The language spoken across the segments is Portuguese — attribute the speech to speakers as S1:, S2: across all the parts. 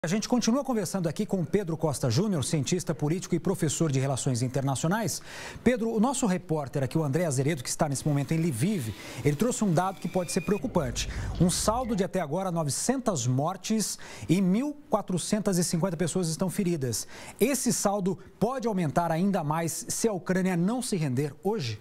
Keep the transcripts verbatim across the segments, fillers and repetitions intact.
S1: A gente continua conversando aqui com Pedro Costa Júnior, cientista político e professor de Relações Internacionais. Pedro, o nosso repórter aqui, o André Azeredo, que está nesse momento em Lviv, ele trouxe um dado que pode ser preocupante. Um saldo de até agora novecentas mortes e mil quatrocentas e cinquenta pessoas estão feridas. Esse saldo pode aumentar ainda mais se a Ucrânia não se render hoje?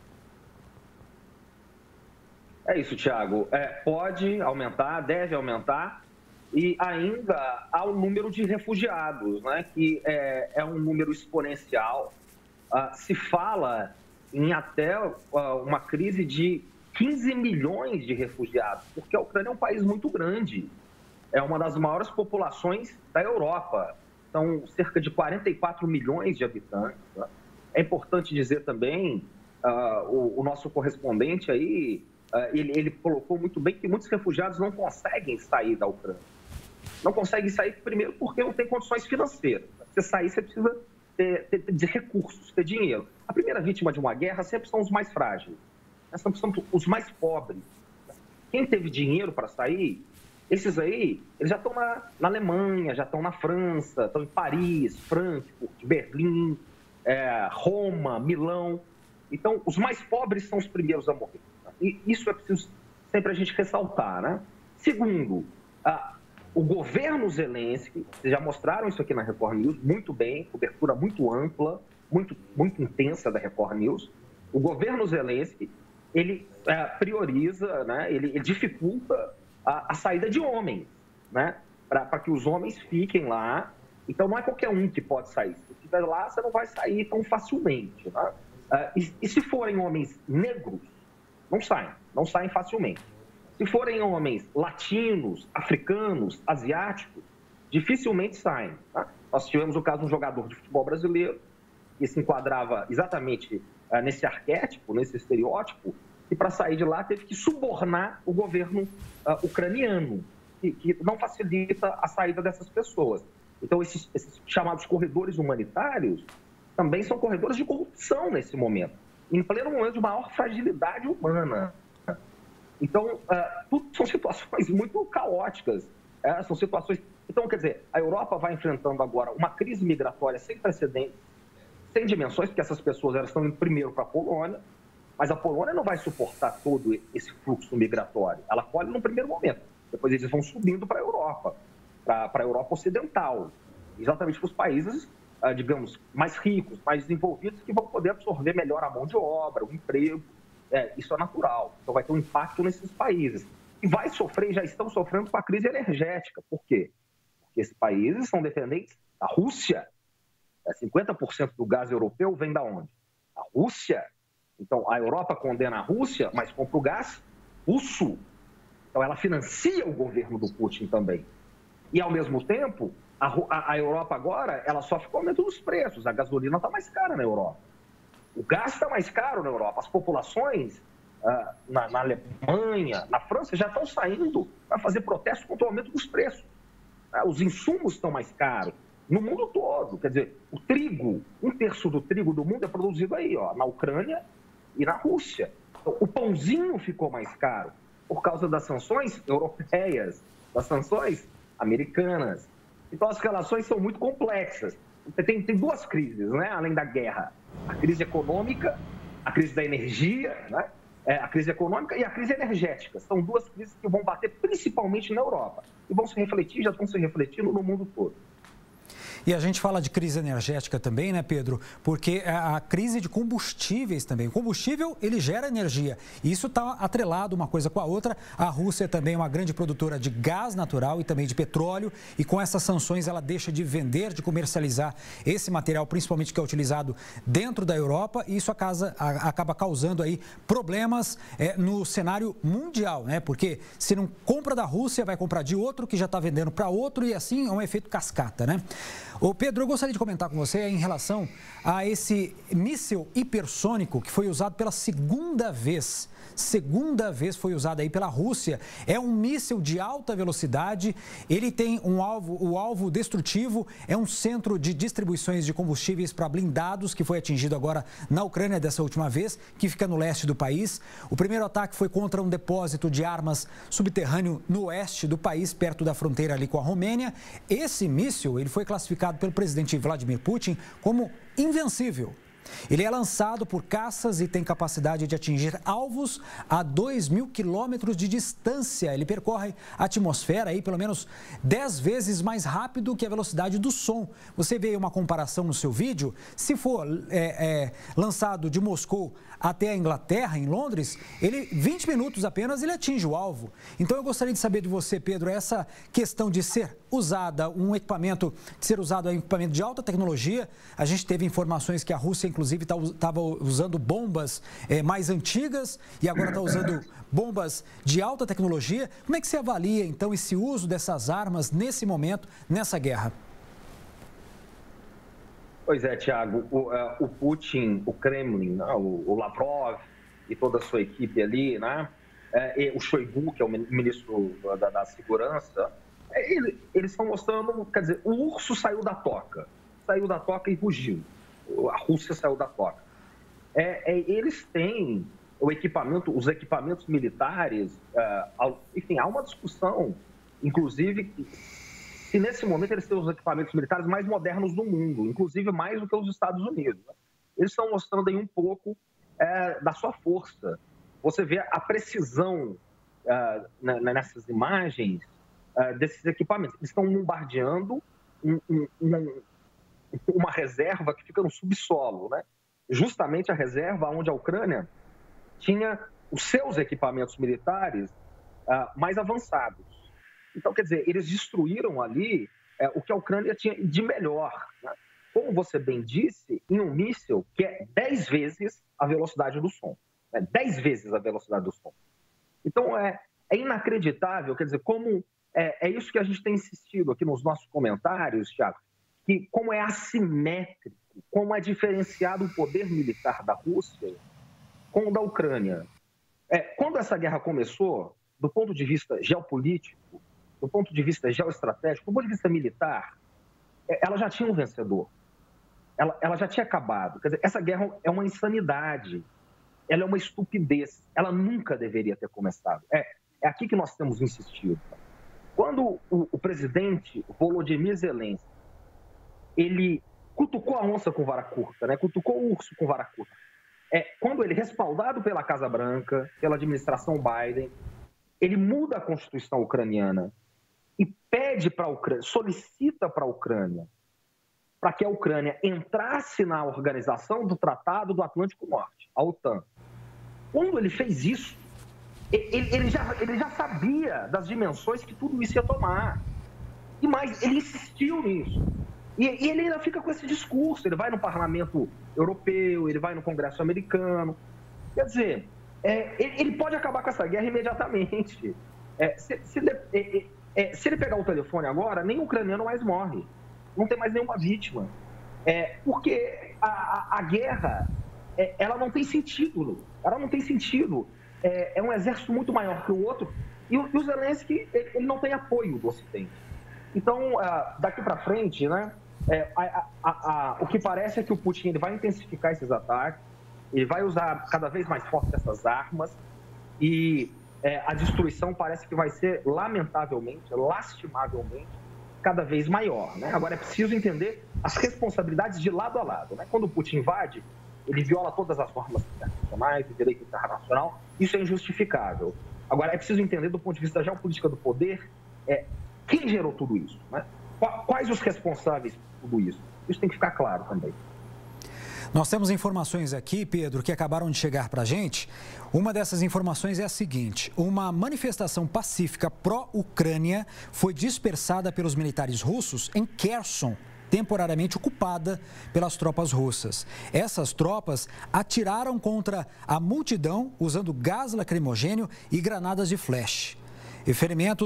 S2: É isso, Thiago. É, pode aumentar, deve aumentar. E ainda há o número de refugiados, né, que é, é um número exponencial. Uh, se fala em até uh, uma crise de quinze milhões de refugiados, porque a Ucrânia é um país muito grande. É uma das maiores populações da Europa. São cerca de quarenta e quatro milhões de habitantes. Né? É importante dizer também, uh, o, o nosso correspondente aí, uh, ele, ele colocou muito bem que muitos refugiados não conseguem sair da Ucrânia. Não consegue sair, primeiro, porque não tem condições financeiras. Para você sair, você precisa ter, ter, ter recursos, ter dinheiro. A primeira vítima de uma guerra sempre são os mais frágeis. São, são os mais pobres. Quem teve dinheiro para sair, esses aí, eles já estão na, na Alemanha, já estão na França, estão em Paris, Frankfurt, Berlim, é, Roma, Milão. Então, os mais pobres são os primeiros a morrer. E isso é preciso sempre a gente ressaltar, né? Segundo, a O governo Zelensky, vocês já mostraram isso aqui na Record News, muito bem, cobertura muito ampla, muito, muito intensa da Record News. O governo Zelensky, ele é, prioriza, né, ele, ele dificulta a, a saída de homens, né, para que os homens fiquem lá. Então, não é qualquer um que pode sair. Se você estiver lá, você não vai sair tão facilmente. Né? Uh, e, e se forem homens negros, não saem, não saem facilmente. Se forem homens latinos, africanos, asiáticos, dificilmente saem. Tá? Nós tivemos o caso de um jogador de futebol brasileiro que se enquadrava exatamente uh, nesse arquétipo, nesse estereótipo, e para sair de lá teve que subornar o governo uh, ucraniano, que, que não facilita a saída dessas pessoas. Então, esses, esses chamados corredores humanitários também são corredores de corrupção nesse momento, em pleno momento de maior fragilidade humana. Então, uh, tudo são situações muito caóticas, é, são situações... Então, quer dizer, a Europa vai enfrentando agora uma crise migratória sem precedentes, sem dimensões, porque essas pessoas elas estão indo primeiro para a Polônia, mas a Polônia não vai suportar todo esse fluxo migratório. Ela colhe no primeiro momento, depois eles vão subindo para a Europa, para a Europa Ocidental, exatamente para os países, uh, digamos, mais ricos, mais desenvolvidos, que vão poder absorver melhor a mão de obra, o emprego. É, isso é natural, então vai ter um impacto nesses países. E vai sofrer, já estão sofrendo com a crise energética. Por quê? Porque esses países são dependentes da Rússia. cinquenta por cento do gás europeu vem da onde? Da Rússia. Então, a Europa condena a Rússia, mas compra o gás russo. Então, ela financia o governo do Putin também. E, ao mesmo tempo, a, a, a Europa agora, ela sofre com o aumento dos preços. A gasolina está mais cara na Europa. O gás está mais caro na Europa. As populações ah, na, na Alemanha, na França, já estão saindo para fazer protesto contra o aumento dos preços. Ah, os insumos estão mais caros no mundo todo. Quer dizer, o trigo, um terço do trigo do mundo é produzido aí, ó, na Ucrânia e na Rússia. Então, o pãozinho ficou mais caro por causa das sanções europeias, das sanções americanas. Então, as relações são muito complexas. Tem, tem duas crises, né, além da guerra. A crise econômica, a crise da energia, né? É, a crise econômica e a crise energética. São duas crises que vão bater principalmente na Europa. E vão se refletir, já estão se refletindo no mundo todo.
S1: E a gente fala de crise energética também, né, Pedro? Porque a crise de combustíveis também. O combustível, ele gera energia. E isso está atrelado uma coisa com a outra. A Rússia também é uma grande produtora de gás natural e também de petróleo. E com essas sanções, ela deixa de vender, de comercializar esse material, principalmente que é utilizado dentro da Europa. E isso acaba, acaba causando aí problemas é, no cenário mundial, né? Porque se não compra da Rússia, vai comprar de outro que já está vendendo para outro. E assim é um efeito cascata, né? Ô Pedro, eu gostaria de comentar com você em relação a esse míssil hipersônico que foi usado pela segunda vez. Segunda vez foi usado aí pela Rússia. É um míssil de alta velocidade, ele tem um alvo, o alvo destrutivo é um centro de distribuições de combustíveis para blindados que foi atingido agora na Ucrânia dessa última vez, que fica no leste do país. O primeiro ataque foi contra um depósito de armas subterrâneo no oeste do país, perto da fronteira ali com a Romênia. Esse míssil, ele foi classificado pelo presidente Vladimir Putin como invencível. Ele é lançado por caças e tem capacidade de atingir alvos a dois mil quilômetros de distância. Ele percorre a atmosfera aí pelo menos dez vezes mais rápido que a velocidade do som. Você vê uma comparação no seu vídeo. Se for é, é, lançado de Moscou até a Inglaterra, em Londres, ele vinte minutos apenas ele atinge o alvo. Então eu gostaria de saber de você, Pedro, essa questão de ser usada um equipamento, de ser usado um equipamento de alta tecnologia. A gente teve informações que a Rússia, inclusive, estava usando bombas é, mais antigas e agora está usando bombas de alta tecnologia. Como é que você avalia, então, esse uso dessas armas nesse momento, nessa guerra?
S2: Pois é, Tiago, o, uh, o Putin, o Kremlin, né, o, o Lavrov e toda a sua equipe ali, né, é, e o Shoigu, que é o ministro da, da Segurança, é, ele, eles estão mostrando, quer dizer, o urso saiu da toca, saiu da toca e fugiu. A Rússia saiu da toca. É, é, eles têm o equipamento, os equipamentos militares, uh, enfim, há uma discussão, inclusive, que, se nesse momento eles têm os equipamentos militares mais modernos do mundo, inclusive mais do que os Estados Unidos. Né? Eles estão mostrando aí um pouco é, da sua força. Você vê a precisão uh, nessas imagens uh, desses equipamentos. Eles estão bombardeando um, um, um, uma reserva que fica no subsolo, né? Justamente a reserva onde a Ucrânia tinha os seus equipamentos militares uh, mais avançados. Então, quer dizer, eles destruíram ali é, o que a Ucrânia tinha de melhor. Né? Como você bem disse, em um míssil que é dez vezes a velocidade do som. Né? dez vezes a velocidade do som. Então, é, é inacreditável, quer dizer, como é, é isso que a gente tem insistido aqui nos nossos comentários, Thiago, que como é assimétrico, como é diferenciado o poder militar da Rússia com o da Ucrânia. É, quando essa guerra começou, do ponto de vista geopolítico, do ponto de vista geoestratégico, do ponto de vista militar, ela já tinha um vencedor. Ela, ela já tinha acabado. Quer dizer, essa guerra é uma insanidade. Ela é uma estupidez. Ela nunca deveria ter começado. É, é aqui que nós temos insistido. Quando o, o presidente Volodymyr Zelensky, ele cutucou a onça com vara curta, né? Cutucou o urso com vara curta. É, quando ele, respaldado pela Casa Branca, pela administração Biden, ele muda a Constituição ucraniana e pede para a Ucrânia, solicita para a Ucrânia, para que a Ucrânia entrasse na organização do Tratado do Atlântico Norte, a OTAN. Quando ele fez isso, ele, ele, já, ele já sabia das dimensões que tudo isso ia tomar. E mais, ele insistiu nisso. E, e ele ainda fica com esse discurso, ele vai no Parlamento Europeu, ele vai no Congresso americano. Quer dizer, é, ele, ele pode acabar com essa guerra imediatamente. É, se, se, ele, é, é, se ele pegar o telefone agora, nem o ucraniano mais morre. Não tem mais nenhuma vítima. É, porque a, a, a guerra, é, ela não tem sentido. Ela não tem sentido. É, é um exército muito maior que o outro. E o, e o Zelensky, ele, ele não tem apoio do Ocidente. Então, daqui para frente, né, é, a, a, a, o que parece é que o Putin ele vai intensificar esses ataques, ele vai usar cada vez mais forte essas armas e é, a destruição parece que vai ser, lamentavelmente, lastimavelmente, cada vez maior. Né? Agora, é preciso entender as responsabilidades de lado a lado. Né? Quando o Putin invade, ele viola todas as normas internacionais, o direito internacional, isso é injustificável. Agora, é preciso entender, do ponto de vista da geopolítica do poder, é, quem gerou tudo isso? Né? Quais os responsáveis por tudo isso? Isso tem que ficar claro também.
S1: Nós temos informações aqui, Pedro, que acabaram de chegar para a gente. Uma dessas informações é a seguinte: uma manifestação pacífica pró-Ucrânia foi dispersada pelos militares russos em Kherson, temporariamente ocupada pelas tropas russas. Essas tropas atiraram contra a multidão usando gás lacrimogênio e granadas de flash. E ferimentos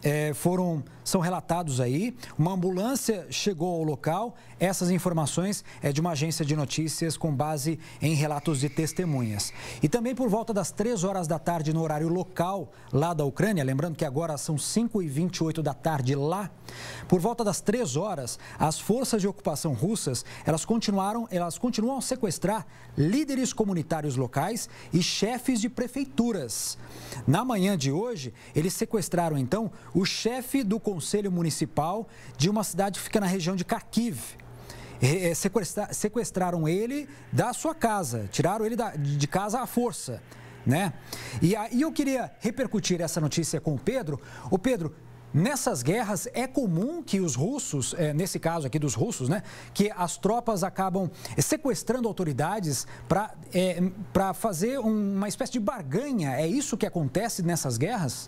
S1: é, foram, são relatados aí. Uma ambulância chegou ao local. Essas informações é de uma agência de notícias com base em relatos de testemunhas. E também por volta das três horas da tarde no horário local lá da Ucrânia, lembrando que agora são cinco e vinte e oito da tarde lá, por volta das três horas, as forças de ocupação russas, elas continuaram, elas continuam a sequestrar líderes comunitários locais e chefes de prefeituras. Na manhã de hoje, eles sequestraram então o chefe do Conselho Municipal de uma cidade que fica na região de Kharkiv. Sequestra, sequestraram ele da sua casa, tiraram ele da, de casa à força, né? E aí eu queria repercutir essa notícia com o Pedro. O Pedro, nessas guerras é comum que os russos, é, nesse caso aqui dos russos, né, que as tropas acabam sequestrando autoridades para é, para fazer uma espécie de barganha. É isso que acontece nessas guerras?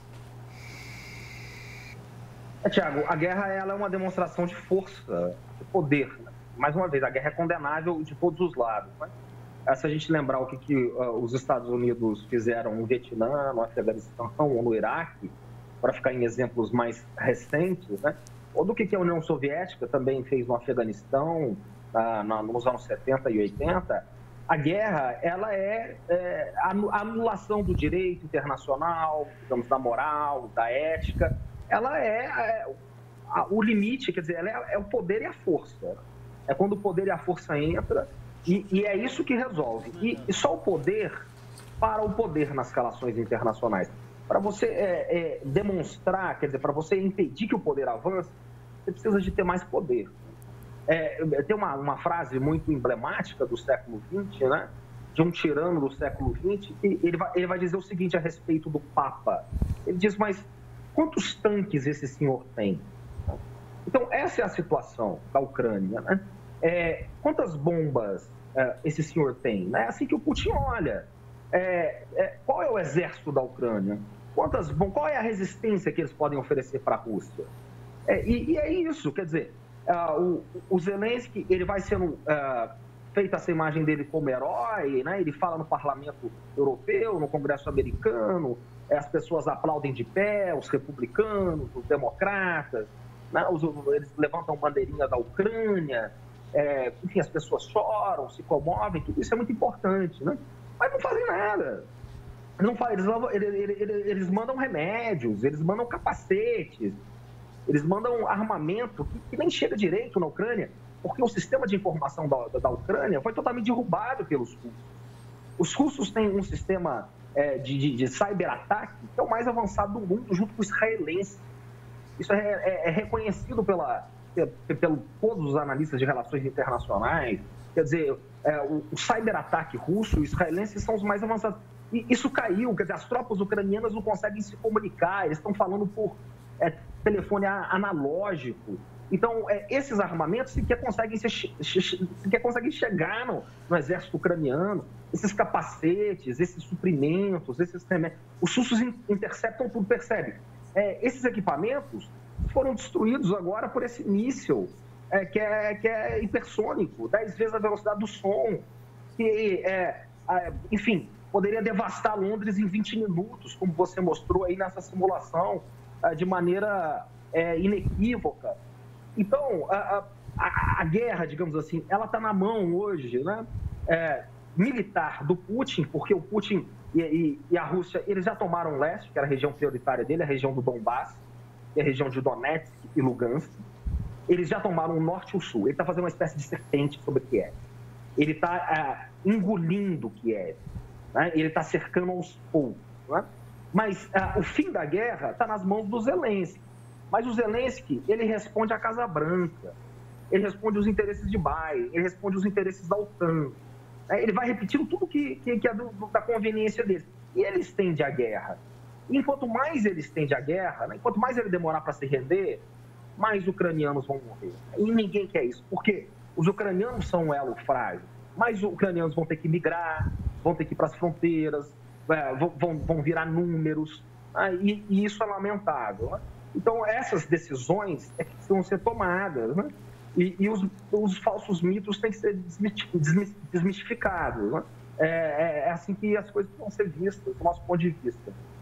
S2: É, Tiago, a guerra ela é uma demonstração de força, de poder. Né? Mais uma vez, a guerra é condenável de todos os lados. Né? Se a gente lembrar o que, que uh, os Estados Unidos fizeram no Vietnã, no Afeganistão ou no Iraque, para ficar em exemplos mais recentes, né? Ou do que, que a União Soviética também fez no Afeganistão, uh, na, nos anos setenta e oitenta, a guerra ela é, é a anulação do direito internacional, digamos, da moral, da ética. Ela é, é a, o limite, quer dizer, ela é, é o poder e a força. É quando o poder e a força entram e, e é isso que resolve. E, e só o poder para o poder nas relações internacionais. Para você é, é, demonstrar, quer dizer, para você impedir que o poder avance, você precisa de ter mais poder. É, tem uma, uma frase muito emblemática do século vinte, né? De um tirano do século vinte, que ele vai, ele vai dizer o seguinte a respeito do Papa. Ele diz, mas quantos tanques esse senhor tem? Então, essa é a situação da Ucrânia, né? É, quantas bombas é, esse senhor tem? É assim que o Putin olha. É, é, qual é o exército da Ucrânia? Quantas, bom, qual é a resistência que eles podem oferecer para a Rússia? É, e, e é isso, quer dizer, uh, o, o Zelensky, ele vai sendo uh, feita essa imagem dele como herói, né? Ele fala no Parlamento Europeu, no Congresso Americano, as pessoas aplaudem de pé, os republicanos, os democratas, né? os, eles levantam bandeirinha da Ucrânia, é, enfim, as pessoas choram, se comovem, tudo isso é muito importante, né? Mas não fazem nada. Não fazem, eles, eles, eles, eles mandam remédios, eles mandam capacetes, eles mandam armamento que, que nem chega direito na Ucrânia, porque o sistema de informação da, da, da Ucrânia foi totalmente derrubado pelos russos. Os russos têm um sistema é, de, de, de cyberataque que é o mais avançado do mundo, junto com o israelense. Isso é, é, é reconhecido pela, pelo todos os analistas de relações internacionais. Quer dizer, é, o, o cyberataque russo e o israelense são os mais avançados. E isso caiu, quer dizer, as tropas ucranianas não conseguem se comunicar, eles estão falando por é, telefone analógico. Então, é, esses armamentos sequer conseguem, se, sequer conseguem chegar no, no exército ucraniano, esses capacetes, esses suprimentos, esses remédios. Os russos interceptam tudo, percebe? É, esses equipamentos foram destruídos agora por esse míssil, é, que, é, que é hipersônico, dez vezes a velocidade do som, que, é, é, enfim, poderia devastar Londres em vinte minutos, como você mostrou aí nessa simulação, é, de maneira é, inequívoca. Então, a, a, a guerra, digamos assim, ela está na mão hoje, né, é, militar do Putin, porque o Putin e, e, e a Rússia, eles já tomaram o leste, que era a região prioritária dele, a região do Donbass, e a região de Donetsk e Lugansk. Eles já tomaram o norte e o sul. Ele está fazendo uma espécie de serpente sobre Kiev. Ele está uh, engolindo Kiev. Né? Ele está cercando aos poucos. Né? Mas uh, o fim da guerra está nas mãos do Zelensky. Mas o Zelensky, ele responde à Casa Branca. Ele responde aos interesses de Biden. Ele responde aos interesses da OTAN. Né? Ele vai repetindo tudo que, que, que é do, da conveniência dele. E ele estende a guerra. E enquanto mais ele estende a guerra, né? Enquanto mais ele demorar para se render, mais ucranianos vão morrer. E ninguém quer isso, porque os ucranianos são um elo frágil. Mais ucranianos vão ter que migrar, vão ter que ir para as fronteiras, é, vão, vão, vão virar números, né? e, e isso é lamentável. Né? Então, essas decisões é que precisam ser tomadas, né? e, e os, os falsos mitos têm que ser desmistificados. Né? É, é, é assim que as coisas vão ser vistas, do nosso ponto de vista.